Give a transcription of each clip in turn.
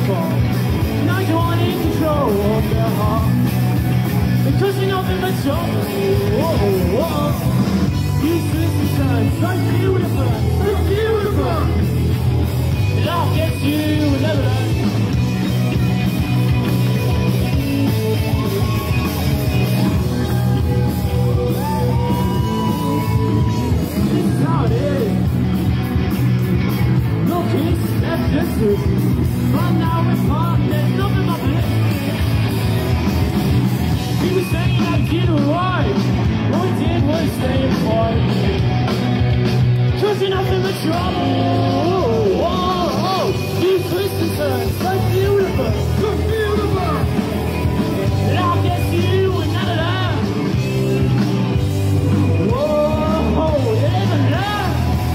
beautiful. Now you want in control of their heart. Because you know that the job you twist and turn, so beautiful, so beautiful. It all gets you and never learn. This is how it is. No peace, that's distance. But now we're apart, there's nothing but bliss. He was saying I did right. What we did was stay apart. Cause you're nothing but trouble. You twist and turn, so beautiful, so beautiful. And I'll get you and none of that. Whoa, you never learn.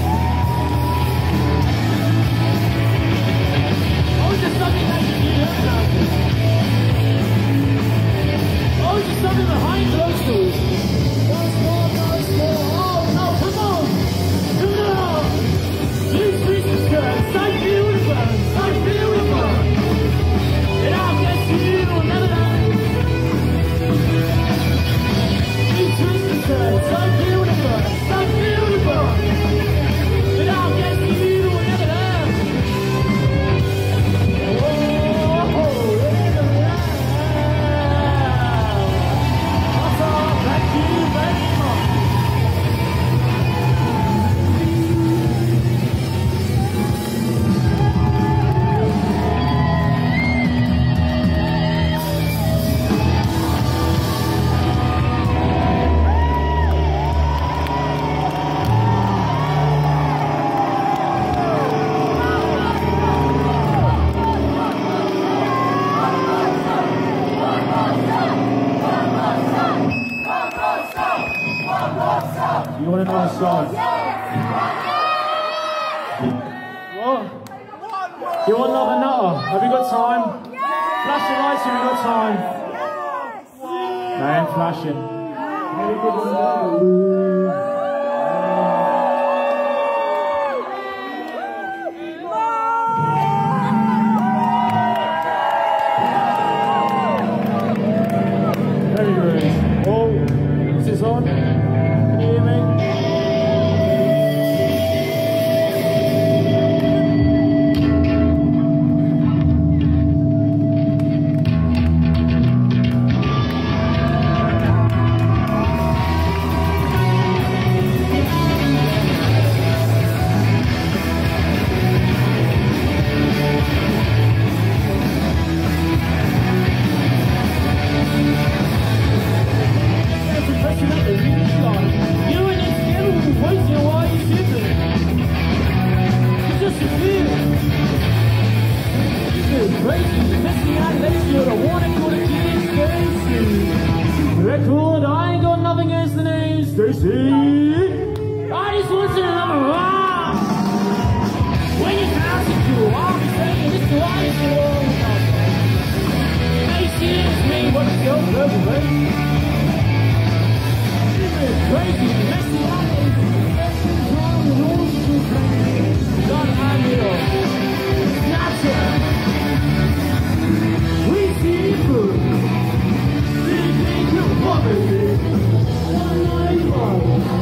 Oh, just something that you did now. Oh, just something behind closed doors. Once more. Oh, no, come on. Come on. You twist and turn, so beautiful, so beautiful. And I'll get you another night. You twist and turn, so beautiful, so beautiful. And I'll get you another night. Oh, thank you very much. You want to know the song? What? You want Love and Nutter? Have you got time? Flash your lights if you've got time. I ain't flashing. Very good. Oh, is this on? Can you hear me? Record, I ain't got nothing against the name Stacy. I just want to know when you pass it through, I'll be saying this to I is the world. Stacy is me, but it's so perfect. It's crazy, messy life. Wrong with all the children. Don't hand it off. Snapchat. We see food. One night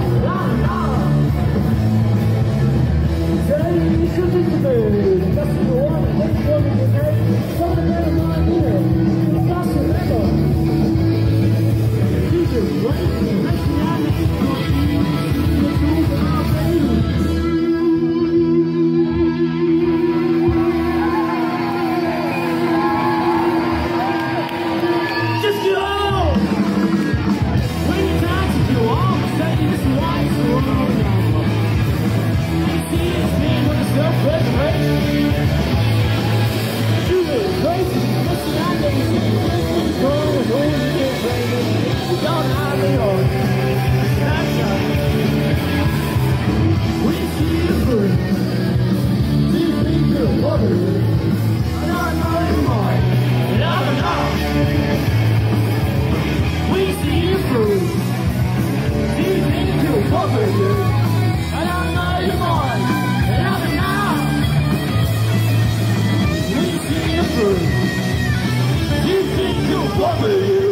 through. You think you'll want me?